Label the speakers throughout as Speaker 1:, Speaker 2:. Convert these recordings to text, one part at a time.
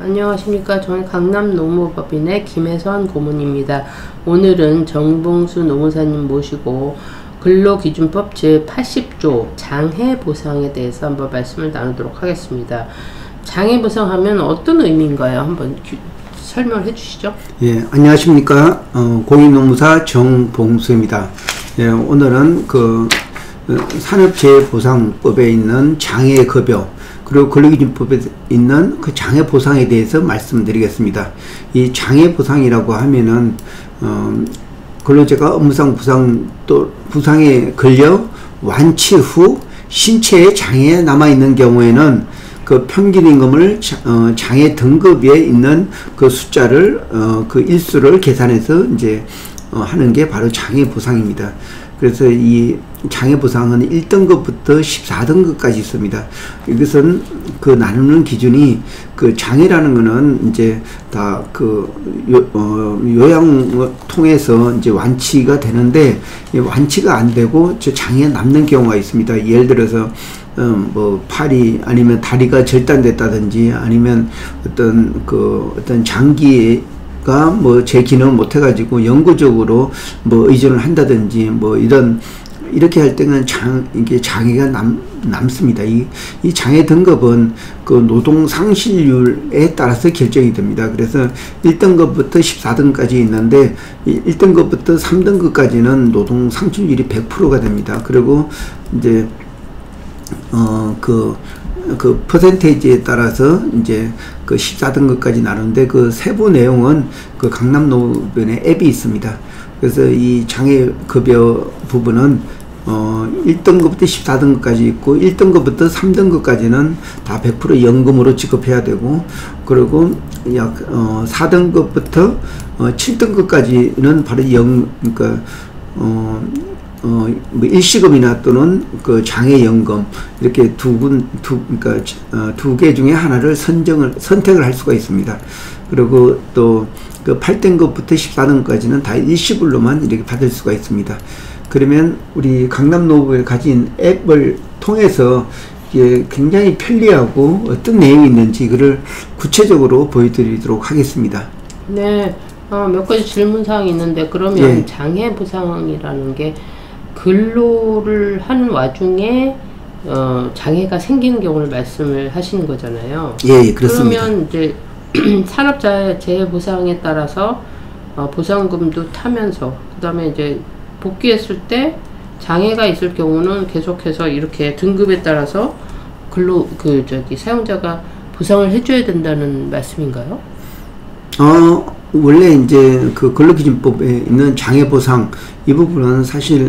Speaker 1: 안녕하십니까. 저는 강남 노무법인의 김혜선 고문입니다. 오늘은 정봉수 노무사님 모시고 근로기준법 제80조 장해보상에 대해서 한번 말씀을 나누도록 하겠습니다. 장해보상하면 어떤 의미인가요? 한번 설명을 해주시죠.
Speaker 2: 예, 안녕하십니까. 공익노무사 정봉수입니다. 예, 오늘은 산업재해보상법에 있는 장해급여 그리고 근로기준법에 있는 그 장해보상에 대해서 말씀드리겠습니다. 이 장해보상이라고 하면은 근로자가 업무상 부상에 걸려 완치 후 신체에 장애가 남아있는 경우에는 그 평균임금을 장애 등급에 있는 그 숫자를 그 일수를 계산해서 이제 하는 게 바로 장해보상입니다. 그래서 이 장해보상은 1등급부터 14등급까지 있습니다. 이것은 그 나누는 기준이 그 장애라는 거는 이제 다 그 요양을 통해서 이제 완치가 되는데 완치가 안 되고 저 장애가 남는 경우가 있습니다. 예를 들어서 뭐 팔이 아니면 다리가 절단됐다든지 아니면 어떤 장기가 뭐 제 기능을 못 해가지고 영구적으로 뭐 의존을 한다든지 뭐 이렇게 할 때는 이게 장애가 남습니다. 이 장애 등급은 그 노동 상실률에 따라서 결정이 됩니다. 그래서 1등급부터 14등까지 있는데 1등급부터 3등급까지는 노동 상실률이 100%가 됩니다. 그리고 이제 그 퍼센테이지에 따라서 이제 그 14등급까지 나누는데 그 세부 내용은 그 강남노무법인의 앱이 있습니다. 그래서 이 장해급여 부분은 1등급부터 14등급까지 있고 1등급부터 3등급까지는 다 100% 연금으로 지급해야 되고 그리고 약 4등급부터 7등급까지는 바로 그러니까 뭐 일시금이나 또는 그 장애연금 이렇게 그러니까 두 개 중에 하나를 선택을 할 수가 있습니다. 그리고 또 그 8등급부터 14등급까지는 다 일시불로만 이렇게 받을 수가 있습니다. 그러면 우리 강남노무법에 가진 앱을 통해서 이게 굉장히 편리하고 어떤 내용이 있는지 그를 구체적으로 보여드리도록 하겠습니다.
Speaker 1: 네, 몇 가지 질문사항이 있는데 그러면 예. 장해보상이라는 게 근로를 하는 와중에 장애가 생기는 경우를 말씀을 하시는 거잖아요.
Speaker 2: 예, 그렇습니다.
Speaker 1: 그러면 이제 산업재해보상에 따라서 보상금도 타면서 그 다음에 이제 복귀했을 때 장애가 있을 경우는 계속해서 이렇게 등급에 따라서 사용자가 보상을 해줘야 된다는 말씀인가요?
Speaker 2: 원래 이제 그 근로기준법에 있는 장애보상 이 부분은 사실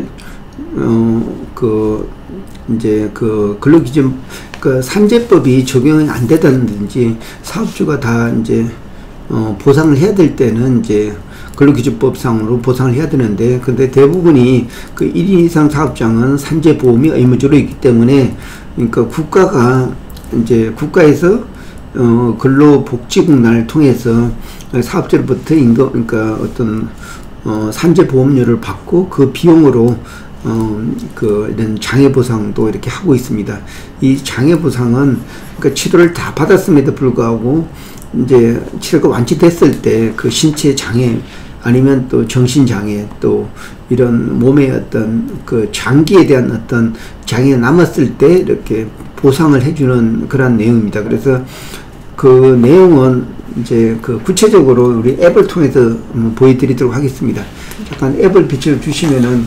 Speaker 2: 이제 그 근로기준 그 산재법이 적용이 안 되다든지 사업주가 다 이제 보상을 해야 될 때는 이제 근로기준법상으로 보상을 해야 되는데 근데 대부분이 그 1인 이상 사업장은 산재보험이 의무적으로 있기 때문에 그러니까 국가에서 근로복지국난을 통해서 사업자로부터 그러니까 어떤 산재보험료를 받고 그 비용으로 이런 장해보상도 이렇게 하고 있습니다. 이 장해보상은 그러니까 치료를 다 받았음에도 불구하고 이제 치료가 완치됐을 때 그 신체 장애 아니면 또 정신장애 또 이런 몸의 어떤 그 장기에 대한 어떤 장애가 남았을 때 이렇게 보상을 해주는 그런 내용입니다. 그래서 그 내용은 이제 그 구체적으로 우리 앱을 통해서 보여드리도록 하겠습니다. 잠깐 앱을 비춰 주시면은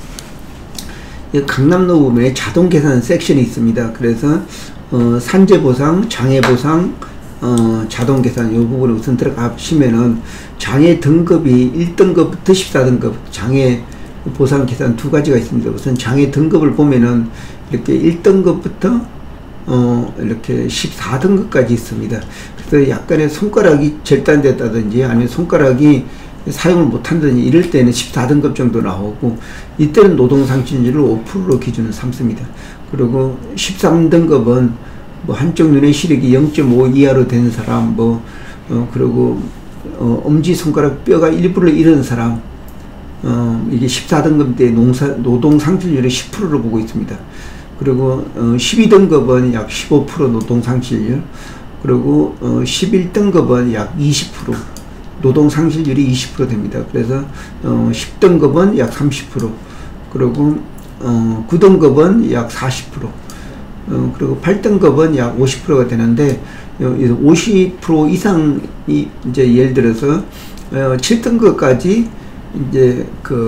Speaker 2: 강남노무법에 자동 계산 섹션이 있습니다. 그래서 산재보상, 장해보상, 자동 계산 이 부분을 우선 들어가시면은 장애 등급이 1등급부터 14등급 장애 보상 계산 두 가지가 있습니다. 우선 장애 등급을 보면은 이렇게 1등급부터 이렇게 14등급까지 있습니다. 그래서 약간의 손가락이 절단됐다든지 아니면 손가락이 사용을 못한다든지 이럴 때는 14등급 정도 나오고 이때는 노동상실률을 5%로 기준을 삼습니다. 그리고 13등급은 뭐 한쪽 눈의 시력이 0.5 이하로 된 사람 그리고 엄지손가락 뼈가 일부를 잃은 사람 이게 14등급 때 노동상실률을 10%로 보고 있습니다. 그리고 12등급은 약 15% 노동상실률 그리고 11등급은 약 20%, 노동 상실률이 20% 됩니다. 그래서 10등급은 약 30%, 그리고 9등급은 약 40%, 그리고 8등급은 약 50%가 되는데 50% 이상이 이제 예를 들어서 7등급까지 이제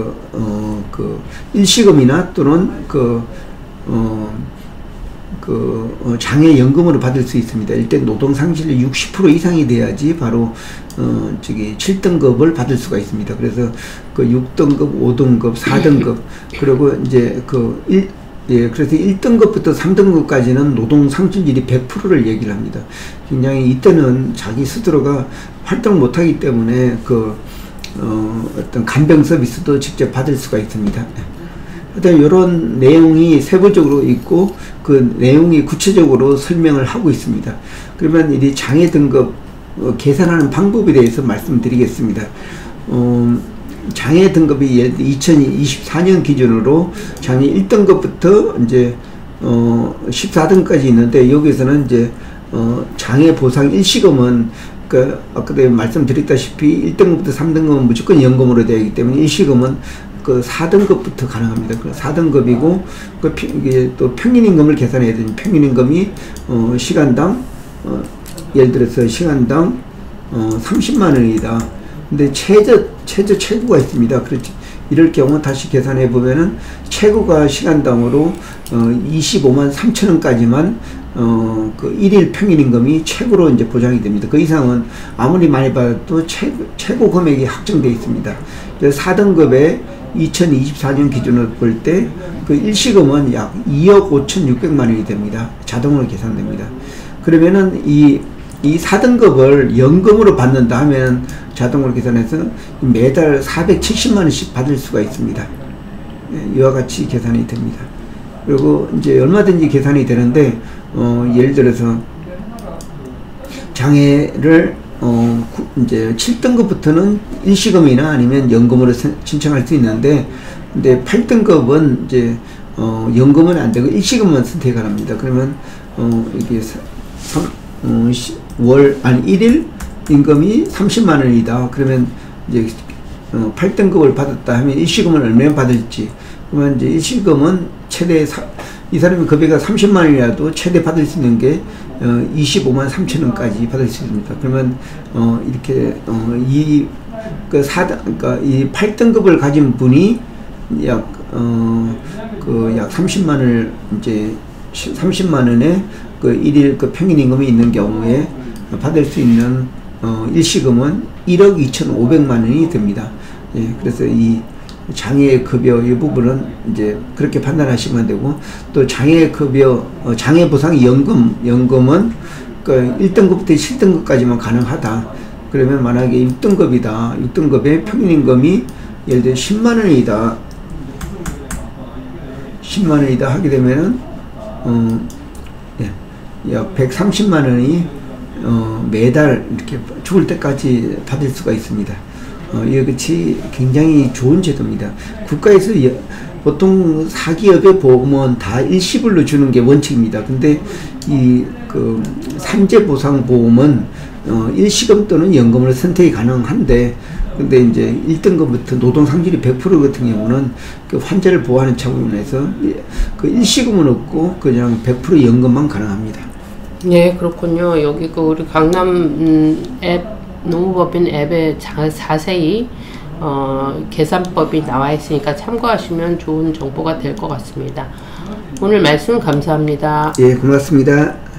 Speaker 2: 일시금이나 또는 장애연금으로 받을 수 있습니다. 일단 노동상실률 60% 이상이 돼야지 바로 7등급을 받을 수가 있습니다. 그래서 6등급, 5등급, 4등급 그리고 이제 그래서 1등급부터 3등급까지는 노동상실률이 100%를 얘기를 합니다. 굉장히 이때는 자기 스스로가 활동을 못하기 때문에 어떤 간병 서비스도 직접 받을 수가 있습니다. 하여튼 이런 내용이 세부적으로 있고 그 내용이 구체적으로 설명을 하고 있습니다. 그러면 이 장애 등급 계산하는 방법에 대해서 말씀드리겠습니다. 장애 등급이 2024년 기준으로 장애 1등급부터 이제 14등까지 있는데 여기서는 이제 장애 보상 일시금은 아까도 말씀드렸다시피 1등급부터 3등급은 무조건 연금으로 되어 있기 때문에 일시금은 4등급부터 가능합니다. 4등급이고 이게 또 평균임금을 계산해야 되는 평균임금이 시간당 예를 들어서 시간당 30만 원이다. 근데 최고가 있습니다. 그렇지. 이럴 경우 다시 계산해 보면은 최고가 시간당으로 25만 3천 원까지만 그 1일 평균임금이 최고로 이제 보장이 됩니다. 그 이상은 아무리 많이 받아도 최고 금액이 확정되어 있습니다. 그래서 4등급에 2024년 기준으로 볼 때 그 일시금은 약 2억 5,600만 원이 됩니다. 자동으로 계산됩니다. 그러면은 이 4등급을 연금으로 받는다 하면 자동으로 계산해서 매달 470만 원씩 받을 수가 있습니다. 이와 같이 계산이 됩니다. 그리고 이제 얼마든지 계산이 되는데 예를 들어서 장애를 이제 7등급부터는 일시금이나 아니면 연금으로 신청할 수 있는데, 근데 8등급은 이제 연금은 안 되고 일시금만 선택을 합니다. 그러면 이게 일일 임금이 30만 원이다. 그러면 이제 8등급을 받았다 하면 일시금을 얼마나 받을지, 그러면 이제 일시금은 최대 이 사람이 급여가 30만 원이라도 최대 받을 수 있는 게 25만 3천 원까지 받을 수 있습니다. 그러면 이렇게 그러니까 이 8등급을 가진 분이 약 30만 원을 이제 30만 원의 그 일일 그 평균 임금이 있는 경우에 받을 수 있는 일시금은 1억 2,500만 원이 됩니다. 예, 그래서 이 장애 급여 이 부분은 이제 그렇게 판단하시면 되고, 또 장애 급여 장애 보상 연금은 그 1등급부터 7등급까지만 가능하다. 그러면 만약에 6등급이다. 6등급의 평균 임금이 예를 들어 10만 원이다. 10만 원이다 하게 되면은 약 130만 원이 매달 이렇게 죽을 때까지 받을 수가 있습니다. 이것이 굉장히 좋은 제도입니다. 국가에서 보통 사기업의 보험은 다 일시불로 주는 게 원칙입니다. 근데 이 산재보상보험은 일시금 또는 연금으로 선택이 가능한데, 근데 이제 1등급부터 노동상실이 100% 같은 경우는 그 환자를 보호하는 차원에서 그 일시금은 없고 그냥 100% 연금만 가능합니다.
Speaker 1: 네, 그렇군요. 여기 우리 강남 앱 노무법인 앱에 자세히 계산법이 나와 있으니까 참고하시면 좋은 정보가 될 것 같습니다. 오늘 말씀 감사합니다.
Speaker 2: 예, 고맙습니다.